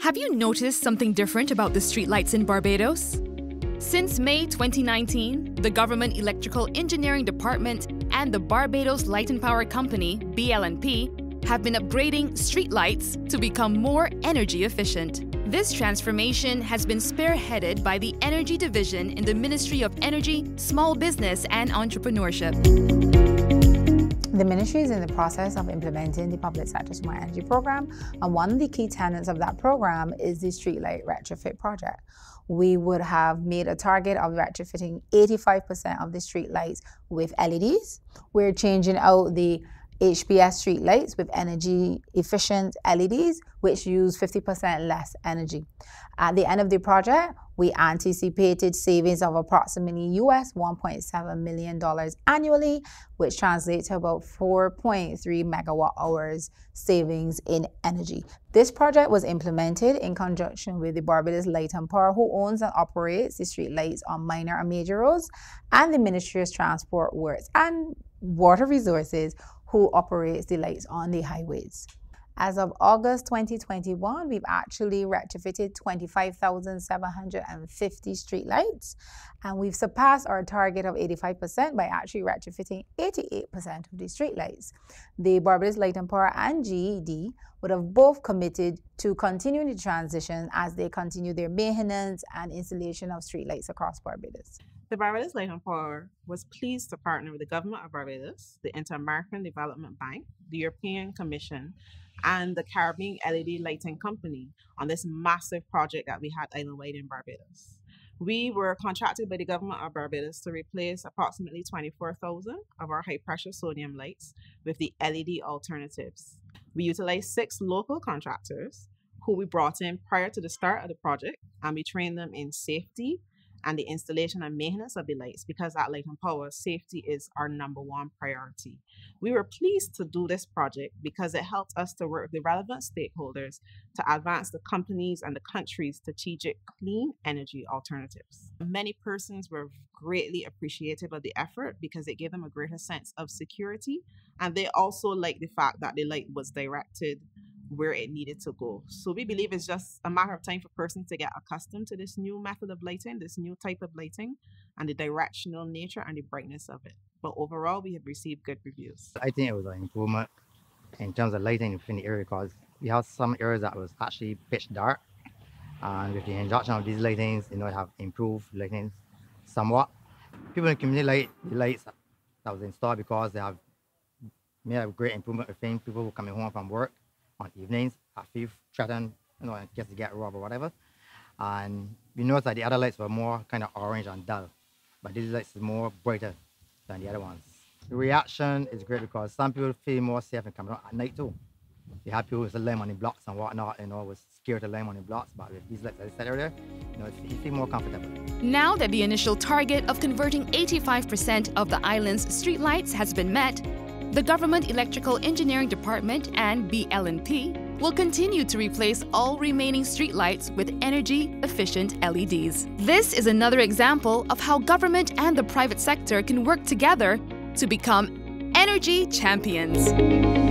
Have you noticed something different about the streetlights in Barbados? Since May 2019, the Government Electrical Engineering Department and the Barbados Light and Power Company, BL&P, have been upgrading streetlights to become more energy efficient. This transformation has been spearheaded by the Energy Division in the Ministry of Energy, Small Business and Entrepreneurship. The ministry is in the process of implementing the Public Sector Smart Energy Program, and one of the key tenets of that program is the streetlight retrofit project. We would have made a target of retrofitting 85% of the streetlights with LEDs. We're changing out the HPS streetlights with energy efficient LEDs, which use 50% less energy. At the end of the project, we anticipated savings of approximately US $1.7 million annually, which translates to about 4.3 megawatt hours savings in energy. This project was implemented in conjunction with the Barbados Light and Power, who owns and operates the streetlights on minor and major roads, and the Ministry of Transport Works and Water Resources, who operates the lights on the highways. As of August 2021, we've actually retrofitted 25,750 streetlights, and we've surpassed our target of 85% by actually retrofitting 88% of these streetlights. The Barbados Light and Power and GED would have both committed to continuing the transition as they continue their maintenance and installation of streetlights across Barbados. The Barbados Light and Power was pleased to partner with the Government of Barbados, the Inter-American Development Bank, the European Commission, and the Caribbean LED Lighting Company on this massive project that we had island-wide in Barbados. We were contracted by the Government of Barbados to replace approximately 24,000 of our high-pressure sodium lights with the LED alternatives. We utilized 6 local contractors who we brought in prior to the start of the project, and we trained them in safety and the installation and maintenance of the lights, because at Light and Power, safety is our #1 priority. We were pleased to do this project because it helped us to work with the relevant stakeholders to advance the companies and the country's strategic clean energy alternatives. Many persons were greatly appreciative of the effort because it gave them a greater sense of security, and they also liked the fact that the light was directed where it needed to go. So we believe it's just a matter of time for persons to get accustomed to this new method of lighting, this new type of lighting, and the directional nature and the brightness of it. But overall, we have received good reviews. I think it was an improvement in terms of lighting in the area, because we have some areas that was actually pitch dark, and with the introduction of these lightings, it have improved lighting somewhat. People in the community like the lights that was installed because they have made a great improvement within people who are coming home from work on evenings, I feel threatened, in case they get robbed or whatever. And we noticed that the other lights were more kind of orange and dull, but these lights are more brighter than the other ones. The reaction is great because some people feel more safe in coming out at night too. They have people with the lamp on the blocks and whatnot, was scared to lamp on the blocks, but with these lights, as I said earlier, you feel more comfortable. Now that the initial target of converting 85% of the island's streetlights has been met, the Government Electrical Engineering Department and BL&P will continue to replace all remaining streetlights with energy-efficient LEDs. This is another example of how government and the private sector can work together to become energy champions.